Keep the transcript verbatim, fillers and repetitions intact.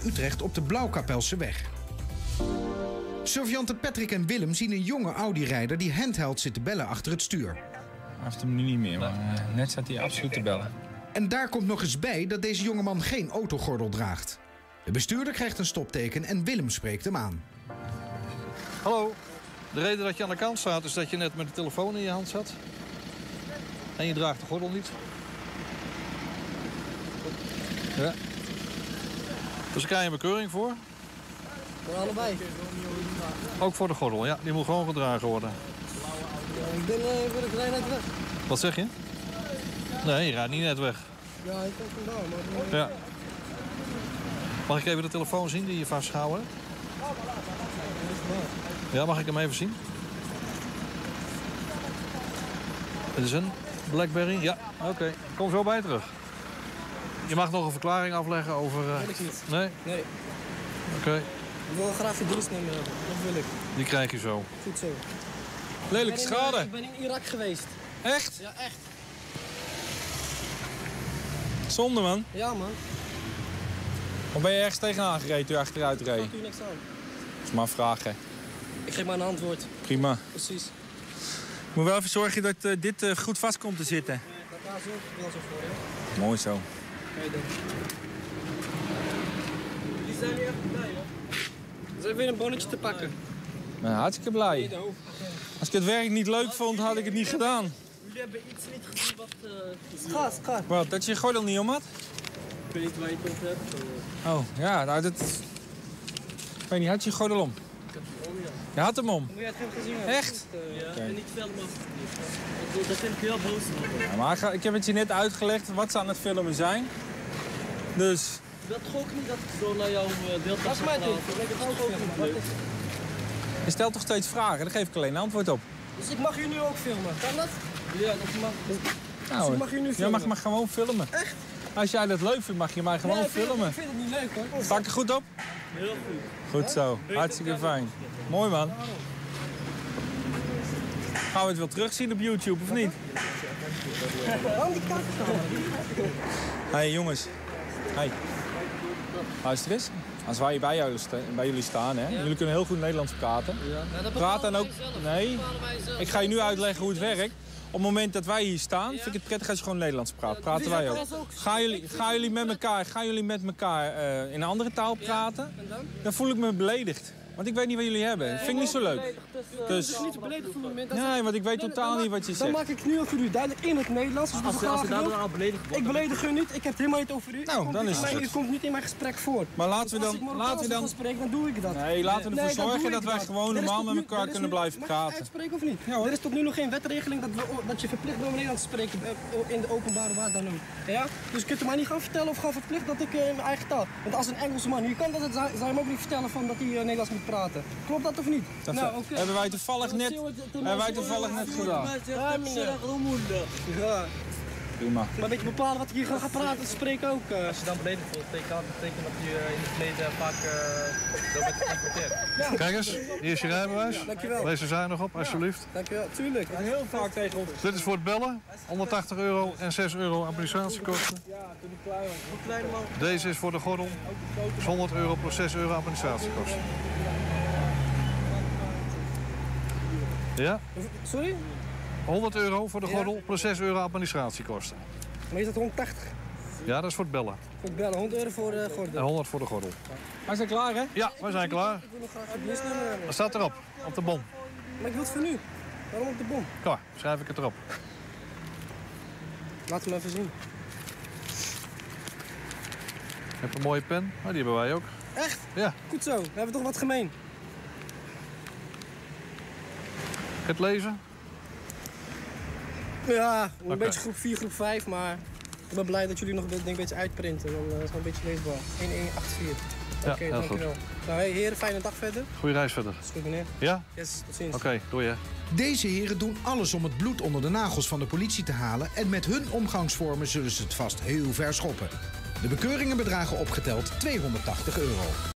Utrecht op de Blauwkapelseweg. Surveillanten Patrick en Willem zien een jonge Audi-rijder die handheld zit te bellen achter het stuur. Hij heeft hem nu niet meer, maar uh, net zat hij absoluut te bellen. En daar komt nog eens bij dat deze jongeman geen autogordel draagt. De bestuurder krijgt een stopteken en Willem spreekt hem aan. Hallo, de reden dat je aan de kant staat is dat je net met de telefoon in je hand zat. En je draagt de gordel niet. Ja. Dus daar krijg je een bekeuring voor. Voor allebei? Ook voor de gordel, ja. Die moet gewoon gedragen worden. Ja, ik ben uh, ik rijd net weg. Wat zeg je? Nee, je rijdt niet net weg. Ja, ik kom vandaan, maar... Uh... Ja. Mag ik even de telefoon zien die je vastgehouden hebt? Ja, mag ik hem even zien? Het is een Blackberry? Ja, oké. Okay. Ik kom zo bij je terug. Je mag nog een verklaring afleggen over... Uh... Wil ik niet. Nee? Nee. Oké. Okay. Ik wil graag de dienstnemer hebben. Dat wil ik. Die krijg je zo. Goed zo. Lelijke schade. Ik ben in Irak geweest. Echt? Ja, echt. Zonde, man. Ja, man. Of ben je ergens tegenaan gereden toen je achteruit reed? Dat gaat u niks aan. Dat is maar een vraag, hè. Ik geef maar een antwoord. Prima. Precies. Ik moet wel even zorgen dat uh, dit uh, goed vast komt te zitten. Dat gaat zo wel zo voor, hè. Mooi zo. Kijk dan. Die zijn niet echt blij, hoor. Ze hebben weer een bonnetje te pakken. Nou, hartstikke blij. Als ik het werk niet leuk vond, had ik het niet gedaan. Jullie hebben iets niet gezien wat... Uh... Gas, gas. Wat, dat je je gordel niet om had? Ik weet niet waar je het over hebt. Oh, ja, nou dat... Ik weet niet, had je je gordel om? Ik heb hem om, ja. Je had hem om? Moet je het hem gezien hebben? Echt? Uh, ja. Okay. En niet filmen alsjeblieft. Dat vind ik heel boos. Ja, maar ik, ik heb het je net uitgelegd wat ze aan het filmen zijn. Dus... Dat toch ook niet dat ik zo naar jouw beeld was. Wacht maar dit. Ik het ook filmen. Je stelt toch steeds vragen? Daar geef ik alleen een antwoord op. Dus ik mag je nu ook filmen. Kan dat? Ja, dat mag. Nou, dus ik mag je nu filmen? Jij mag maar gewoon filmen. Echt? Als jij dat leuk vindt, mag je mij gewoon nee, ik filmen. Vind, ik vind het niet leuk, hoor. Sta ik er goed op? Heel goed. Goed zo. Hartstikke fijn. Mooi, man. Gaan we het wel terugzien op YouTube, of niet? Waarom die kaart? Hé, hey, jongens. Hey. Luister eens. Als wij bij, jou sta bij jullie staan, hè. Ja. Jullie kunnen heel goed Nederlands praten. Ja. Praat dan ook... Nee, ik ga je nu uitleggen hoe het werkt. Op het moment dat wij hier staan, vind ik het prettig als je gewoon Nederlands praat. Praten wij ook. Gaan jullie, gaan jullie met elkaar, gaan jullie met elkaar uh, in een andere taal praten? Dan voel ik me beledigd. Want ik weet niet wat jullie hebben. Dat vind ik niet zo leuk. Dus... Het is niet beledigd voor het moment. Nee, want ik weet totaal niet wat je zegt. Dan maak ik nu ook voor u duidelijk in het Nederlands. Dus als, als je daar al beledigd wordt. Ik beledig u niet. Ik heb het helemaal niet over u. Nou, dan is het goed. U komt niet in mijn gesprek voor. Maar laten we dan... Als ik laten we dan spreek, dan doe ik dat. Nee, laten we ervoor zorgen dat wij gewoon normaal met elkaar kunnen blijven praten. Mag ik uitspreken of niet? Er is tot nu nog geen wetregeling dat, we, dat je verplicht bent om Nederlands te spreken in de openbare waar dan ook. Ja? Dus je kunt er maar niet gaan vertellen of gaan verplichten dat ik in mijn eigen taal. Want als een Engelsman hier kan dat het, zou je hem ook niet vertellen van dat hij Nederlands moet praten. Klopt dat of niet? Dat nou, okay. Hebben wij toevallig net, hebben wij toevallig net gedaan. Ja, ja. Prima. Maar weet je bepalen wat ik hier ga gaan praten, spreken ook. Uh. Als je dan beledigd voelt, betekent dat je uh, in het verleden vaak uh, zo bent geconfronteerd. Ja. Kijk eens, hier is je rijbewijs. Dankjewel. Lees de zijn nog op, alsjeblieft. Dankjewel, tuurlijk. Ik heel vaak tegen ons. Dit is voor het bellen, honderdtachtig euro en zes euro administratiekosten. Ja, toen ik klein was. Hoe klein man? Deze is voor de gordel, dus honderd euro plus zes euro administratiekosten. Ja? Sorry? honderd euro voor de gordel, ja, plus zes euro administratiekosten. Maar is dat honderdtachtig? Ja, dat is voor het bellen. Voor het bellen, honderd euro voor de gordel. En honderd voor de gordel. Wij zijn klaar, hè? Ja, wij zijn klaar. Ik wil nog graag het dienstnummer hebben. Dat staat erop, op de bon. Maar ik wil het voor nu. Waarom op de bon? Klaar, schrijf ik het erop. Laat hem even zien. Heb je een mooie pen? Oh, die hebben wij ook. Echt? Ja. Goed zo, we hebben toch wat gemeen. Kun je het lezen? Ja, een okay. beetje groep vier, groep vijf, maar ik ben blij dat jullie nog denk, een beetje uitprinten. Dan uh, is het een beetje leesbaar. één één acht vier. Ja, Oké, okay, dankjewel. Goed. Nou, hey, heren, fijne dag verder. Goeie reis verder. Dat is goed, meneer. Ja? Yes, tot ziens. Oké, okay, doei hè. Deze heren doen alles om het bloed onder de nagels van de politie te halen en met hun omgangsvormen zullen ze het vast heel ver schoppen. De bekeuringen bedragen opgeteld tweehonderdtachtig euro.